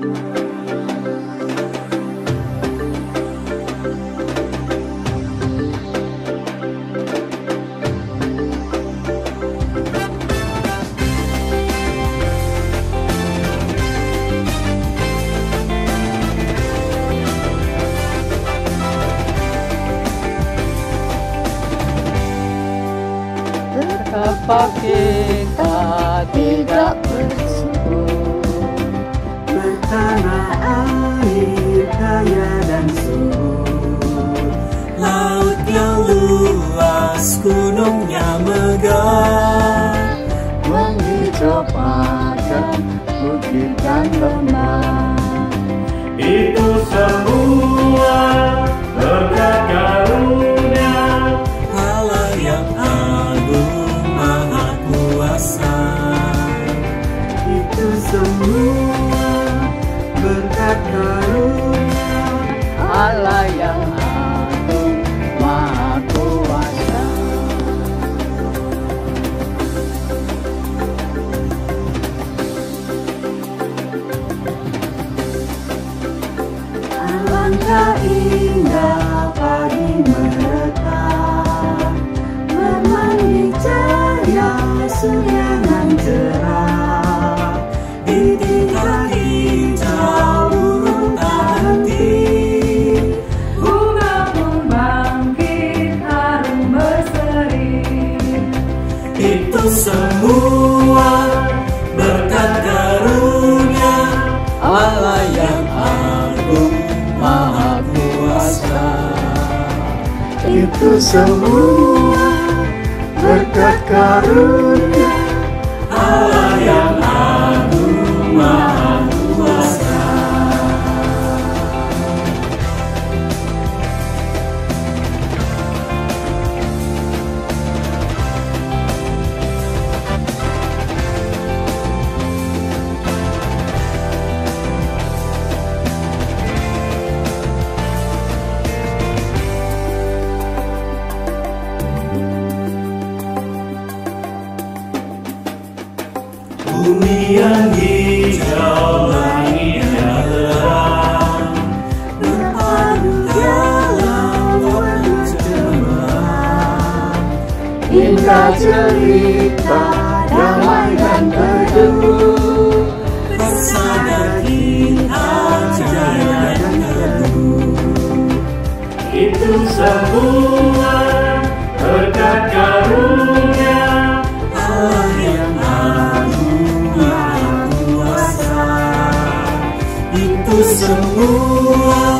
Betapa kita tidak bersyukur, bertanah air kaya dan subur, laut yang luas, gunungnya megah, menghijau padang, bukit dan lembah. itu semua berkat karunia Allah yang agung Mahakuasa. Itu semua berkat karunia Allah yang agung Mahakuasa. Alangkah indah pagi merekah, memanggil cahaya surya nan cerah, bintik hijau burung tak henti, bunga pun bangkit harum berseri. Itu semua berkat karunia Allah yang agung Mahakuasa. Itu semua berkat karunia Allah yang agung Mahakuasa. Bumi yang hijau, langit yang terang, berpadu dalam warna cemerlang. Indah cerita, damai dan teduh, Bersama kita jaya dan teduh. Itu semua berkat karunia Allah yang agung Mahakuasa. Itu semua